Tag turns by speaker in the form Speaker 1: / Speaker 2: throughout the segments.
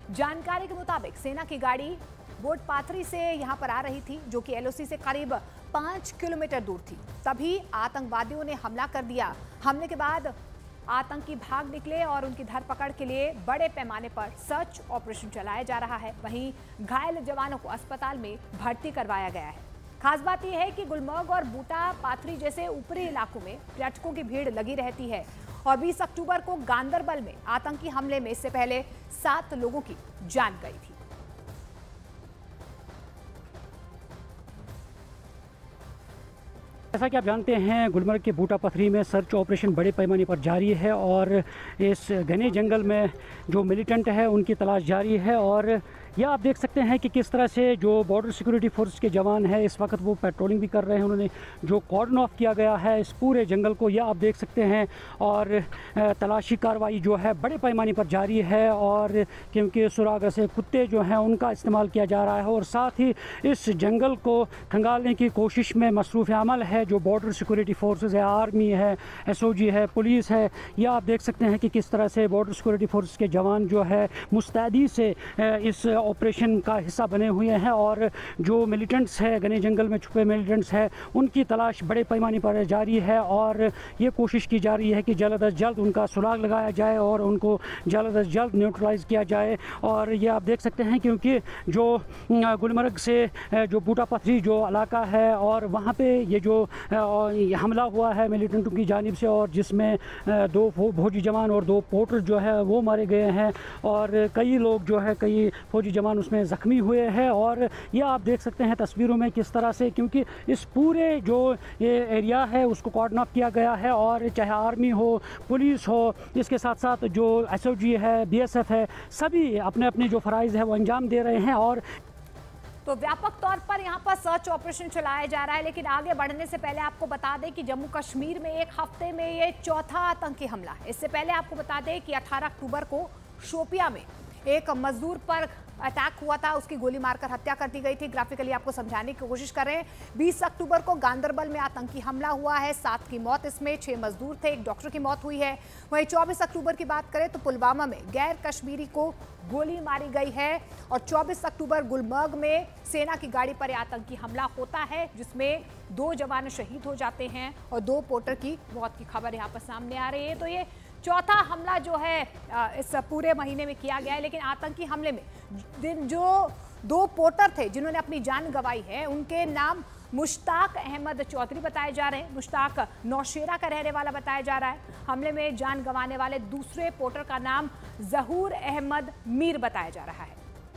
Speaker 1: जानकारी के मुताबिक सेना की गाड़ी बोट पाथरी से यहां पर आ रही थी, जो कि एलओसी से करीब 5 किलोमीटर दूर थी। तभी आतंकवादियों ने हमला कर दिया। हमले के बाद आतंकी भाग निकले और उनकी धरपकड़ के लिए बड़े पैमाने पर सर्च ऑपरेशन चलाया जा रहा है। वहीं घायल जवानों को अस्पताल में भर्ती करवाया गया है। खास बात यह है कि गुलमर्ग और बूटा पाथरी जैसे ऊपरी इलाकों में पर्यटकों की भीड़ लगी रहती है और 20 अक्टूबर को गांदरबल में आतंकी हमले में इससे पहले 7 लोगों की जान गई थी।
Speaker 2: जैसा कि आप जानते हैं, गुलमर्ग के बूटा पथरी में सर्च ऑपरेशन बड़े पैमाने पर जारी है और इस घने जंगल में जो मिलिटेंट है उनकी तलाश जारी है। और यह आप देख सकते हैं कि किस तरह से जो बॉर्डर सिक्योरिटी फोर्स के जवान हैं इस वक्त वो पेट्रोलिंग भी कर रहे हैं। उन्होंने जो कॉर्डन ऑफ किया गया है इस पूरे जंगल को, यह आप देख सकते हैं। और तलाशी कार्रवाई जो है बड़े पैमाने पर जारी है और क्योंकि सुराग से कुत्ते जो हैं उनका इस्तेमाल किया जा रहा है और साथ ही इस जंगल को खंगालने की कोशिश में मसरूफ़ अमल है जो बॉर्डर सिक्योरिटी फोर्सेस है, आर्मी है, एसओजी है, पुलिस है। यह आप देख सकते हैं कि किस तरह से बॉर्डर सिक्योरिटी फोर्स के जवान जो है मुस्तैदी से इस ऑपरेशन का हिस्सा बने हुए हैं और जो मिलिटेंट्स है, घने जंगल में छुपे मिलिटेंट्स है, उनकी तलाश बड़े पैमाने पर जारी है और ये कोशिश की जा रही है कि जल्द अज जल्द उनका सुराग लगाया जाए और उनको जल्द अज जल्द न्यूट्रलाइज किया जाए। और ये आप देख सकते हैं क्योंकि जो गुलमर्ग से जो बूटा पथरी जो इलाका है और वहाँ पे ये जो हमला हुआ है मिलिटेंटों की जानिब से और जिसमें 2 फौजी जवान और 2 पोर्टर जो है वो मारे गए हैं और कई लोग जो है कई फौजी जवान उसमें ज़ख्मी हुए हैं। और ये आप देख सकते हैं तस्वीरों में किस तरह से, क्योंकि इस पूरे जो ये एरिया है उसको कॉर्डन ऑफ किया गया है और चाहे आर्मी हो, पुलिस हो, इसके साथ साथ जो एसओजी है, बीएसएफ है, सभी अपने अपने जो फ़राइज़ है वो अंजाम दे रहे हैं। और
Speaker 1: तो व्यापक तौर पर यहाँ पर सर्च ऑपरेशन चलाया जा रहा है। लेकिन आगे बढ़ने से पहले आपको बता दें कि जम्मू कश्मीर में एक हफ्ते में ये चौथा आतंकी हमला है। इससे पहले आपको बता दें कि 18 अक्टूबर को शोपिया में एक मजदूर पर अटैक हुआ था, उसकी गोली मारकर हत्या कर दी गई थी। ग्राफिकली आपको समझाने की कोशिश कर रहे हैं। 20 अक्टूबर को गांदरबल में आतंकी हमला हुआ है, 7 की मौत, इसमें 6 मजदूर थे, एक डॉक्टर की मौत हुई है। वहीं 24 अक्टूबर की बात करें तो पुलवामा में गैर कश्मीरी को गोली मारी गई है और 24 अक्टूबर गुलमर्ग में सेना की गाड़ी पर आतंकी हमला होता है जिसमें 2 जवान शहीद हो जाते हैं और 2 पोर्टर की मौत की खबर यहाँ पर सामने आ रही है। तो ये चौथा हमला जो है इस पूरे महीने में किया गया है। लेकिन आतंकी हमले में जो 2 पोर्टर थे जिन्होंने अपनी जान गंवाई है उनके नाम मुश्ताक अहमद चौधरी बताए जा रहे हैं। मुश्ताक नौशेरा का रहने वाला बताया जा रहा है। हमले में जान गंवाने वाले दूसरे पोर्टर का नाम जहूर अहमद मीर बताया जा रहा है।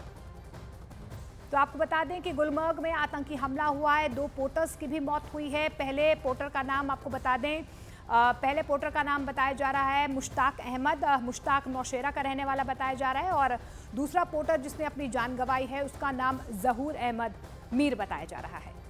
Speaker 1: तो आपको बता दें कि गुलमर्ग में आतंकी हमला हुआ है, 2 पोर्टर्स की भी मौत हुई है। पहले पोर्टर का नाम आपको बता दें, पहले पोर्टर का नाम बताया जा रहा है मुश्ताक अहमद, मुश्ताक नौशेरा का रहने वाला बताया जा रहा है और दूसरा पोर्टर जिसने अपनी जान गंवाई है उसका नाम जहूर अहमद मीर बताया जा रहा है।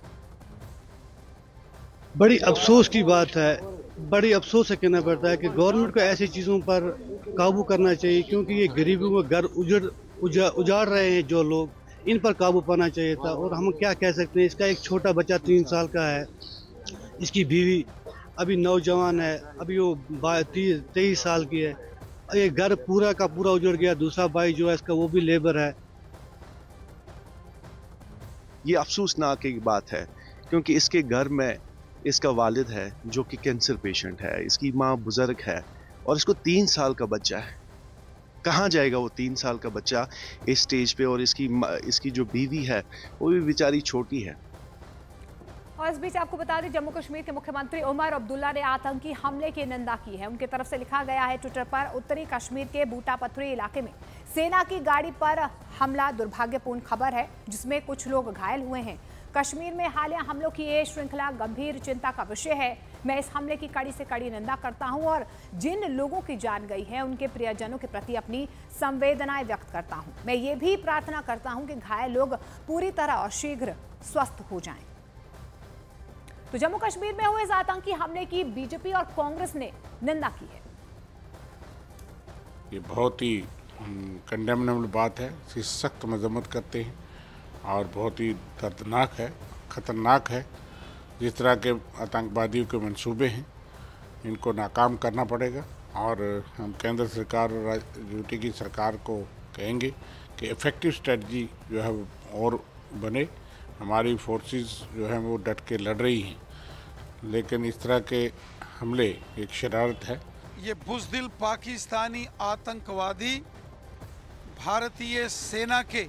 Speaker 3: बड़ी अफसोस की बात है, बड़ी अफसोस से कहना पड़ता है कि गवर्नमेंट को ऐसी चीज़ों पर काबू करना चाहिए क्योंकि ये गरीबों में घर उजाड़ रहे हैं जो लोग, इन पर काबू पाना चाहिए था। और हम क्या कह सकते हैं, इसका एक छोटा बच्चा 3 साल का है, इसकी बीवी अभी नौजवान है, अभी वो 23 साल की है। ये घर पूरा का पूरा उजड़ गया। दूसरा भाई जो है इसका वो भी लेबर है।
Speaker 4: ये अफसोसनाक एक बात है क्योंकि इसके घर में इसका वालिद है जो कि कैंसर पेशेंट है, इसकी माँ बुजुर्ग है और इसको 3 साल का बच्चा है। कहाँ जाएगा वो 3 साल का बच्चा इस स्टेज पे? और इसकी जो बीवी है वो भी बेचारी छोटी है।
Speaker 1: और इस बीच आपको बता दें जम्मू कश्मीर के मुख्यमंत्री उमर अब्दुल्ला ने आतंकी हमले की निंदा की है। उनकी तरफ से लिखा गया है ट्विटर पर, उत्तरी कश्मीर के बूटा पथरी इलाके में सेना की गाड़ी पर हमला दुर्भाग्यपूर्ण खबर है जिसमें कुछ लोग घायल हुए हैं। कश्मीर में हालिया हमलों की ये श्रृंखला गंभीर चिंता का विषय है। मैं इस हमले की कड़ी से कड़ी निंदा करता हूं और जिन लोगों की जान गई है उनके प्रियजनों के प्रति अपनी संवेदनाएं व्यक्त करता हूं। मैं ये भी प्रार्थना करता हूं कि घायल लोग पूरी तरह और शीघ्र स्वस्थ हो जाएं। तो जम्मू कश्मीर में हुए इस आतंकी हमले की बीजेपी और कांग्रेस ने निंदा की है।
Speaker 5: ये बहुत ही कंडेमनेबल बात है, इसकी सख्त मजम्मत करते हैं और बहुत ही दर्दनाक है, ख़तरनाक है। जिस तरह के आतंकवादियों के मंसूबे हैं इनको नाकाम करना पड़ेगा और हम केंद्र सरकार और यूटी की सरकार को कहेंगे कि इफ़ेक्टिव स्ट्रेटजी जो है वो और बने। हमारी फोर्सेस जो है वो डट के लड़ रही हैं, लेकिन इस तरह के हमले एक शरारत है।
Speaker 6: ये बुज़दिल पाकिस्तानी आतंकवादी भारतीय सेना के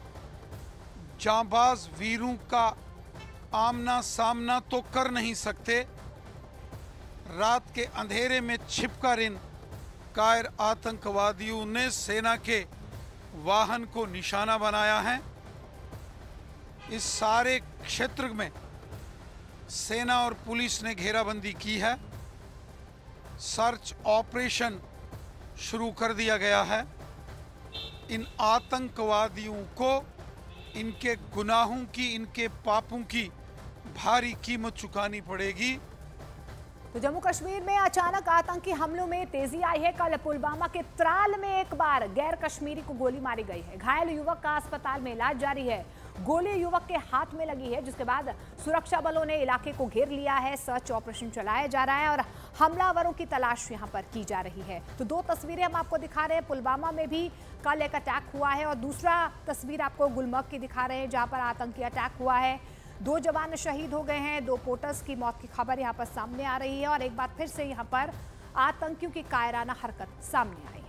Speaker 6: जांबाज वीरों का आमना सामना तो कर नहीं सकते, रात के अंधेरे में छिपकर इन कायर आतंकवादियों ने सेना के वाहन को निशाना बनाया है। इस सारे क्षेत्र में सेना और पुलिस ने घेराबंदी की है, सर्च ऑपरेशन शुरू कर दिया गया है। इन आतंकवादियों को इनके गुनाहों की, इनके पापों की भारी कीमत चुकानी पड़ेगी।
Speaker 1: तो जम्मू कश्मीर में अचानक आतंकी हमलों में तेजी आई है। कल पुलवामा के त्राल में एक बार गैर कश्मीरी को गोली मारी गई है। घायल युवक का अस्पताल में इलाज जारी है। गोली युवक के हाथ में लगी है, जिसके बाद सुरक्षा बलों ने इलाके को घेर लिया है। सर्च ऑपरेशन चलाया जा रहा है और हमलावरों की तलाश यहां पर की जा रही है। तो दो तस्वीरें हम आपको दिखा रहे हैं। पुलवामा में भी कल एक अटैक हुआ है और दूसरा तस्वीर आपको गुलमर्ग की दिखा रहे हैं, जहां पर आतंकी अटैक हुआ है। 2 जवान शहीद हो गए हैं। 2 पोर्टर्स की मौत की खबर यहां पर सामने आ रही है और एक बार फिर से यहां पर आतंकियों की कायराना हरकत सामने आई।